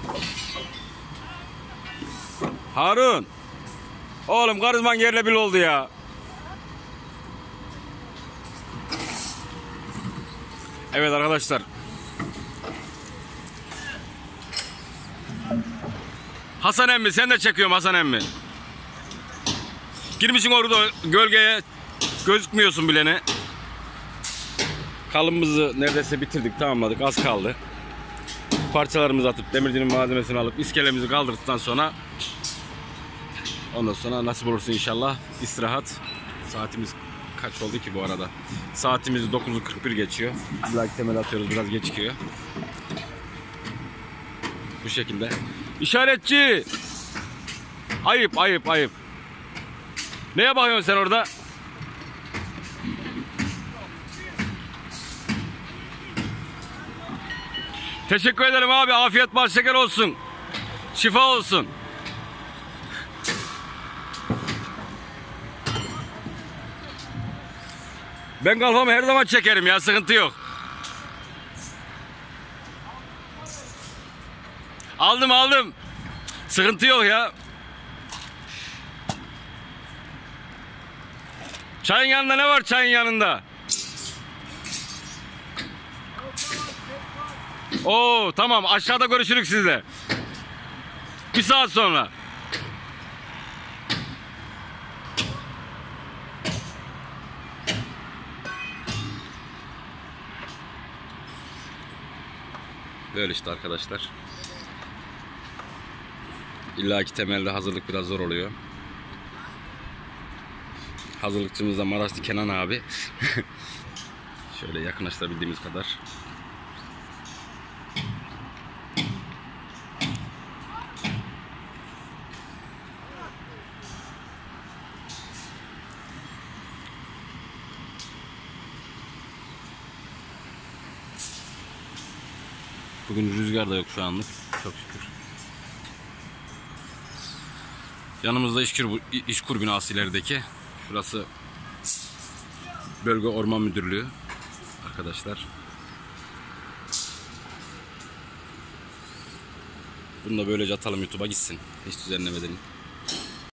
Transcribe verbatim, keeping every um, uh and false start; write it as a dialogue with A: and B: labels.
A: Harun. Oğlum karizman yerle bir oldu ya. Evet arkadaşlar. Hasan emmi, sen de çekiyorum Hasan emmi. Girmişsin orada gölgeye, gözükmüyorsun bile ne. Kalımızı neredeyse bitirdik, tamamladık, az kaldı. Parçalarımızı atıp demircinin malzemesini alıp iskelemizi kaldırdıktan sonra ondan sonra nasip olursa inşallah istirahat. Saatimiz kaç oldu ki bu arada? Saatimiz dokuzu kırk bir geçiyor. Biraz temel atıyoruz, biraz geç çıkıyor. Bu şekilde. İşaretçi! Ayıp ayıp ayıp. Neye bakıyorsun sen orada? Teşekkür ederim abi. Afiyet bal şeker olsun. Şifa olsun. Ben kalfamı her zaman çekerim ya, sıkıntı yok. Aldım aldım. Sıkıntı yok ya. Çayın yanında ne var, çayın yanında? Oo tamam, aşağıda görüşürük sizle. Bir saat sonra. Böyle işte arkadaşlar. İlla ki temelde hazırlık biraz zor oluyor. Hazırlıkçımız da Maraşlı Kenan abi. Şöyle yakınlaştırabildiğimiz kadar. Bugün rüzgar da yok şu anlık. Çok şükür. Yanımızda İşkur, İşkur binası ilerideki. Şurası Bölge Orman Müdürlüğü arkadaşlar. Bunu da böylece atalım YouTube'a gitsin. Hiç düzenlemeden.